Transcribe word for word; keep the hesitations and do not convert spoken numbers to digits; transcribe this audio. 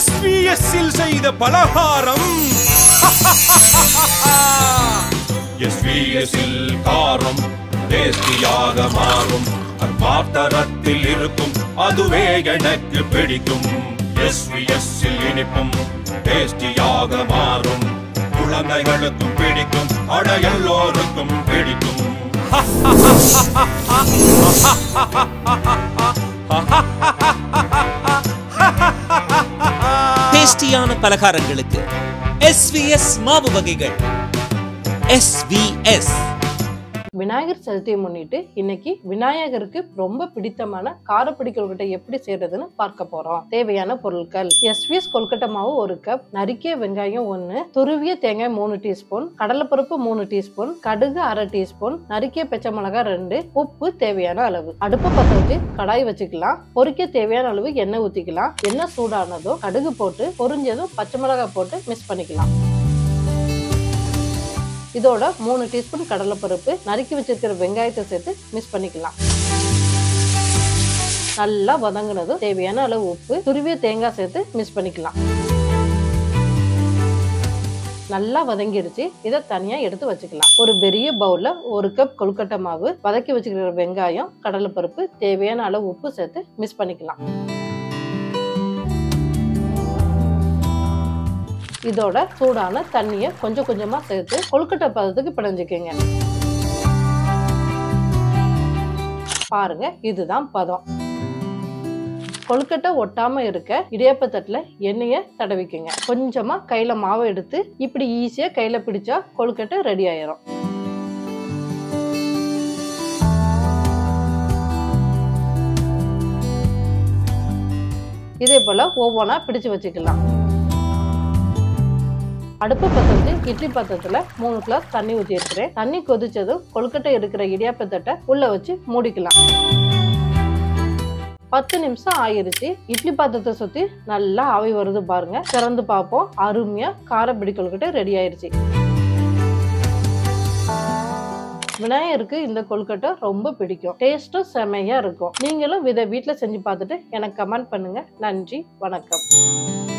S V S இல் செய்த பலகாரம் S V S இல் காரம் டேஸ்டியாக மாறும் பாத்திரத்தில் இருக்கும் அதுவே எனக்கு பிடிக்கும் S V S இல் இனிப்பும் டேஸ்டியாக மாறும் குழந்தைகளுக்கும் பிடிக்கும் அட எல்லோருக்கும் பிடிக்கும் டேஸ்டியான பலகாரங்களுக்கு S V S மாவு வகைகள். S V S விநாயகர் சதுர்த்தியை முன்னிட்டு இன்னைக்கு விநாயகருக்கு ரொம்ப பிடித்தமான காரப்பிடி கொழுக்கட்டை எப்படி செய்யறதுன்னு பார்க்க போறோம். தேவையான பொருட்கள்: S V S கொழுக்கட்டை மாவு ஒரு கப், நறுக்கிய வெங்காயம் ஒன்னு, துருவிய தேங்காய் மூணு டீஸ்பூன், கடலைப்பருப்பு மூணு டீஸ்பூன், கடுகு அரை டீஸ்பூன், நறுக்கிய பச்சை மிளகாய் ரெண்டு, உப்பு தேவையான அளவு. அடுப்பு பத்த வச்சு கடாய் வச்சுக்கலாம். பொரிக்க தேவையான அளவு எண்ணெய் ஊத்திக்கலாம். எண்ணெய் சூடானதும் கடுகு போட்டு பொரிஞ்சதும் பச்சை மிளகாய் போட்டு மிக்ஸ் பண்ணிக்கலாம். இதோட மூணு டீஸ்பூன் கடலைப்பருப்பு, நறுக்கி வச்சிருக்கிற வெங்காயத்தை சேர்த்து மிக்ஸ் பண்ணிக்கலாம். நல்லா வதங்கினதும் தேவையான அளவு உப்பு, துருவிய தேங்காய் சேர்த்து மிக்ஸ் பண்ணிக்கலாம். நல்லா வதங்கிடுச்சு. இதை தனியா எடுத்து வச்சுக்கலாம். ஒரு பெரிய பவுல்ல ஒரு கப் கொழுக்கட்டை மாவு, வதக்கி வச்சுக்கிற வெங்காயம், கடலைப்பருப்பு, தேவையான அளவு உப்பு சேர்த்து மிக்ஸ் பண்ணிக்கலாம். இதோட சூடான தண்ணியை கொஞ்சம் கொஞ்சமா சேர்த்து கொழுக்கட்டை பதத்துக்கு பிணைஞ்சுக்கங்க. பாருங்க, இதுதான் பதம். கொழுக்கட்டை ஒட்டாம இருக்க இடியாப்ப தட்டுல எண்ணெய தடவிக்குங்க. கொஞ்சமா கையில மாவை எடுத்து இப்படி ஈஸியா கையில பிடிச்சா கொழுக்கட்டை ரெடி ஆயிரும். இதே போல ஒவ்வொன்றா பிடிச்சு வச்சுக்கலாம். அடுப்பு பத்த வச்சு இட்லி பாத்திரத்துல மூணு கிளாஸ் தண்ணி ஊற்றி இருக்கிறேன். தண்ணி கொதிச்சதும் கொழுக்கட்டை எடுக்கிற இடியாப்ப தட்டை உள்ள வச்சு மூடிக்கலாம். பத்து நிமிஷம் ஆயிருச்சு. இட்லி பாத்திரத்தை சுத்தி நல்லா ஆவி வருது பாருங்க. திறந்து பார்ப்போம். அருமையா காரப்பிடி கொழுக்கட்டை ரெடி ஆயிருச்சு. விநாயகருக்கு இந்த கொழுக்கட்டை ரொம்ப பிடிக்கும். டேஸ்டும் செமையா இருக்கும். நீங்களும் இதை வீட்டுல செஞ்சு பார்த்துட்டு எனக்கு கமெண்ட் பண்ணுங்க. நன்றி, வணக்கம்.